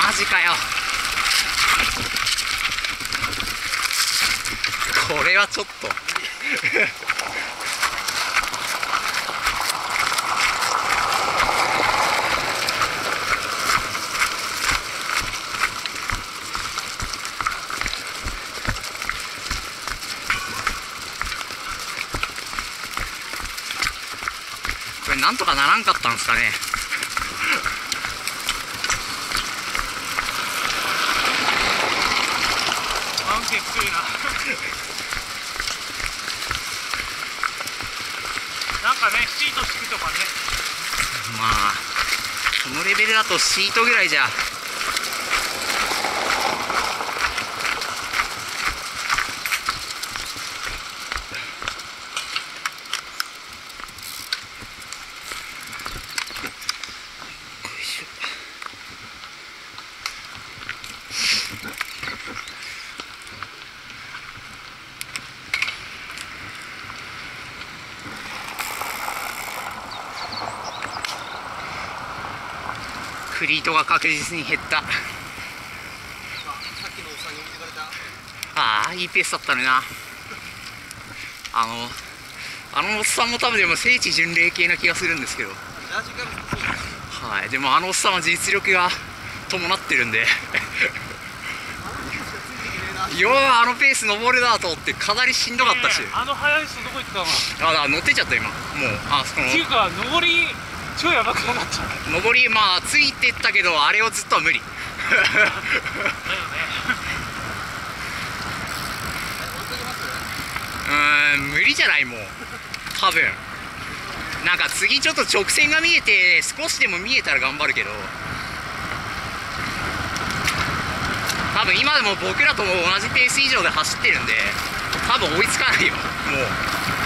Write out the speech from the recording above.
マジかよ。これはちょっとこれなんとかならんかったんですかね。 マウンテンきついななんかね、シート敷くとかね。 まあこのレベルだとシートぐらいじゃ。クリートが確実に減った。 さっきのおっさんに置いてかれた。 ああいいペースだったのにな。あのおっさんも多分でも聖地巡礼系な気がするんですけど、はい、でもあのおっさんは実力が伴ってるんでようあのペース登るなと思ってかなりしんどかったし、 あの速い人どこ行ったの。 乗ってっちゃった今もう。そのっていうか上り超やばくなっちゃう。 上りまあついてったけどあれをずっとは無理だよね無理じゃないもう多分。なんか次ちょっと直線が見えて少しでも見えたら頑張るけど、多分今でも僕らとも同じペース以上で走ってるんで多分追いつかないよもう。